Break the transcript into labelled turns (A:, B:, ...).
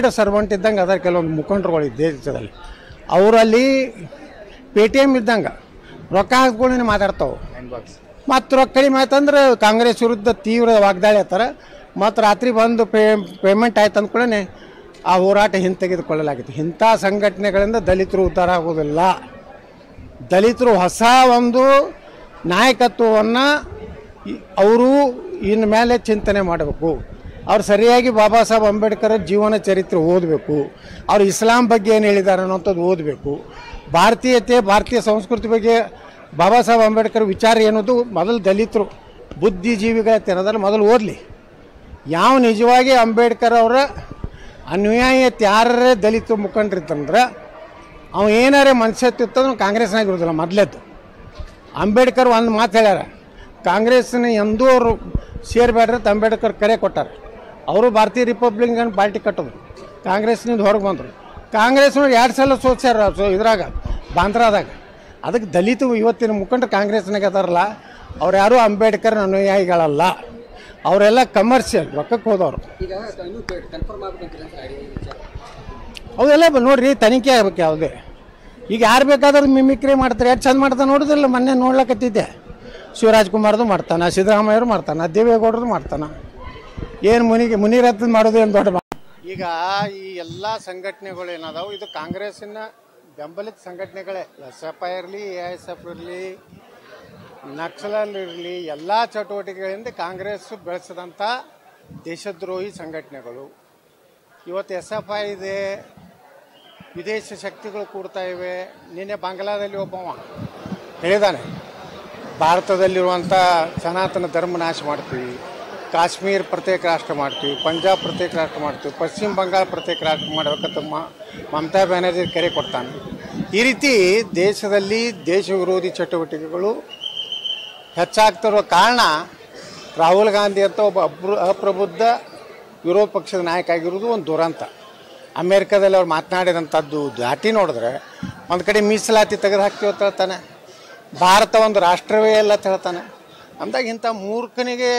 A: Public servant ಇದ್ದಂಗೆ ಅದ ಕೆಲವೊಂದು ಮುಖಂಡರುಗಳು ದೇಶದಲ್ಲಿ ಅವರಲ್ಲಿ ಪೇಟಿಎಮ್ ಇದ್ದಂಗೆ ರೊಕ್ಕ ಹಾಕ್ಕೊಂಡು ಮಾತಾಡ್ತಾವೆ ಮತ್ತು ರೊಕ್ಕ ಕಡಿಮೆ ಆಯ್ತಂದ್ರೆ ಕಾಂಗ್ರೆಸ್ ವಿರುದ್ಧ ತೀವ್ರ ವಾಗ್ದಾಳಿ ಆಗ್ತಾರೆ ಮತ್ತು ರಾತ್ರಿ ಬಂದು ಪೇಮೆಂಟ್ ಆಯ್ತು ಅಂದ್ಕೊಳ್ಳೇ ಆ ಹೋರಾಟ ಹಿಂತೆಗೆದುಕೊಳ್ಳಲಾಗಿತ್ತು. ಇಂಥ ಸಂಘಟನೆಗಳಿಂದ ದಲಿತರು ಉದ್ಧಾರ ಆಗೋದಿಲ್ಲ. ದಲಿತರು ಹೊಸ ಒಂದು ನಾಯಕತ್ವವನ್ನು ಅವರು ಇನ್ನು ಮೇಲೆ ಚಿಂತನೆ ಮಾಡಬೇಕು. ಅವ್ರು ಸರಿಯಾಗಿ ಬಾಬಾ ಸಾಹೇಬ್ ಅಂಬೇಡ್ಕರ್ ಜೀವನ ಚರಿತ್ರೆ ಓದಬೇಕು. ಅವ್ರು ಇಸ್ಲಾಂ ಬಗ್ಗೆ ಏನು ಹೇಳಿದ್ದಾರೆ ಅನ್ನೋಂಥದ್ದು ಓದಬೇಕು. ಭಾರತೀಯತೆ ಭಾರತೀಯ ಸಂಸ್ಕೃತಿ ಬಗ್ಗೆ ಬಾಬಾ ಸಾಹೇಬ್ ಅಂಬೇಡ್ಕರ್ ವಿಚಾರ ಏನದು ಮೊದಲು ದಲಿತರು ಬುದ್ಧಿಜೀವಿಗಳ ತೆರದಲ್ಲಿ ಮೊದಲು ಓದಲಿ. ಯಾವ ನಿಜವಾಗಿ ಅಂಬೇಡ್ಕರ್ ಅವರ ಅನ್ಯಾಯತೆ ಯಾರೇ ದಲಿತ ಮುಖಂಡರಿತ್ತಂದ್ರೆ ಅವ ಏನಾರೇ ಮನುಷ್ಯತ್ವ ಇತ್ತಂದ್ರೆ ಕಾಂಗ್ರೆಸ್ನಾಗ ಇರೋದಿಲ್ಲ. ಮೊದಲೇದ್ದು ಅಂಬೇಡ್ಕರ್ ಒಂದು ಮಾತು ಹೇಳ್ಯಾರ, ಕಾಂಗ್ರೆಸ್ನ ಎಂದೂ ಅವರು ಸೇರಬೇಡ್ರಿ ಅಂತ ಅಂಬೇಡ್ಕರ್ ಕರೆ ಕೊಟ್ಟಾರೆ. ಅವರು ಭಾರತೀಯ ರಿಪಬ್ಲಿಕನ್ ಪಾರ್ಟಿ ಕಟ್ಟೋದು, ಕಾಂಗ್ರೆಸ್ನಿಂದ ಹೊರಗೆ ಬಂದರು. ಕಾಂಗ್ರೆಸ್ನವ್ರು 2 ಸಲ ಸೋತ್ಸ್ಯಾರ ಇದ್ರಾಗ ಬಾಂದ್ರಾದಾಗ. ಅದಕ್ಕೆ ದಲಿತ ಇವತ್ತಿನ ಮುಖಂಡರು ಕಾಂಗ್ರೆಸ್ನಾಗ ಅದಾರಲ್ಲ ಅವ್ರು ಯಾರೂ ಅಂಬೇಡ್ಕರ್ ಅನುಯಾಯಿಗಳಲ್ಲ, ಅವರೆಲ್ಲ ಕಮರ್ಷಿಯಲ್ ರೊಕ್ಕಕ್ಕೆ ಹೋದವರು. ಅವೆಲ್ಲ ನೋಡ್ರಿ ತನಿಖೆ ಆಗ್ಬೇಕು. ಯಾವುದೇ ಈಗ ಯಾರು ಬೇಕಾದ್ರೂ ಮಿಮಿಕ್ರಿ ಮಾಡ್ತಾರೆ, ಎಷ್ಟು ಚಂದ ಮಾಡ್ತಾನೆ ನೋಡೋದಿಲ್ಲ. ಮೊನ್ನೆ ನೋಡ್ಲಕತ್ತಿದ್ದೆ, ಶಿವರಾಜ್ ಕುಮಾರ್ದು ಮಾಡ್ತಾನೆ, ಸಿದ್ದರಾಮಯ್ಯರು ಮಾಡ್ತಾನೆ, ದೇವೇಗೌಡರು ಮಾಡ್ತಾನೆ. ಏನು ಮುನಿರತ್ನ ಮಾಡೋದು ಏನು ದೊಡ್ಡ. ಈಗ ಈ ಎಲ್ಲ ಸಂಘಟನೆಗಳು ಏನದಾವು ಇದು ಕಾಂಗ್ರೆಸ್ಸಿನ ಬೆಂಬಲಿತ ಸಂಘಟನೆಗಳೇ. SFI ಇರಲಿ, AISF ಇರಲಿ, ನಕ್ಸಲಲ್ಲಿ ಇರಲಿ, ಎಲ್ಲ ಚಟುವಟಿಕೆಗಳಿಂದ ಕಾಂಗ್ರೆಸ್ ಬೆಳೆಸಿದಂಥ ದೇಶದ್ರೋಹಿ ಸಂಘಟನೆಗಳು. ಇವತ್ತು SFI ಇದೆ, ವಿದೇಶ ಶಕ್ತಿಗಳು ಕೂಡ್ತಾ ಇವೆ. ನಿನ್ನೆ ಬಾಂಗ್ಲಾದಲ್ಲಿ ಒಬ್ಬವ ಹೇಳಿದಾನೆ, ಭಾರತದಲ್ಲಿರುವಂಥ ಸನಾತನ ಧರ್ಮ ನಾಶ ಮಾಡ್ತೀವಿ, ಕಾಶ್ಮೀರ ಪ್ರತ್ಯೇಕ ರಾಷ್ಟ್ರ ಮಾಡ್ತೀವಿ, ಪಂಜಾಬ್ ಪ್ರತ್ಯೇಕ ರಾಷ್ಟ್ರ ಮಾಡ್ತೀವಿ, ಪಶ್ಚಿಮ ಬಂಗಾಳ ಪ್ರತ್ಯೇಕ ರಾಷ್ಟ್ರ ಮಾಡಬೇಕಂತ ಮಮತಾ ಬ್ಯಾನರ್ಜಿ ಕರೆ ಕೊಡ್ತಾನೆ. ಈ ರೀತಿ ದೇಶದಲ್ಲಿ ದೇಶ ವಿರೋಧಿ ಚಟುವಟಿಕೆಗಳು ಹೆಚ್ಚಾಗ್ತಿರೋ ಕಾರಣ ರಾಹುಲ್ ಗಾಂಧಿ ಅಂತ ಒಬ್ಬ ಅಪ್ರಬುದ್ಧ ವಿರೋಧ ಪಕ್ಷದ ನಾಯಕ ಆಗಿರೋದು ಒಂದು ದುರಂತ. ಅಮೇರಿಕಾದಲ್ಲಿ ಅವ್ರು ಮಾತನಾಡಿದಂಥದ್ದು ದಾಟಿ ನೋಡಿದ್ರೆ ಒಂದು ಕಡೆ ಮೀಸಲಾತಿ ತೆಗೆದು ಹಾಕ್ತೀವಿ ಅಂತ ಹೇಳ್ತಾನೆ, ಭಾರತ ಒಂದು ರಾಷ್ಟ್ರವೇ ಎಲ್ಲ ಅಂತ ಹೇಳ್ತಾನೆ. ಅಂದಾಗ ಇಂಥ ಮೂರ್ಖನಿಗೆ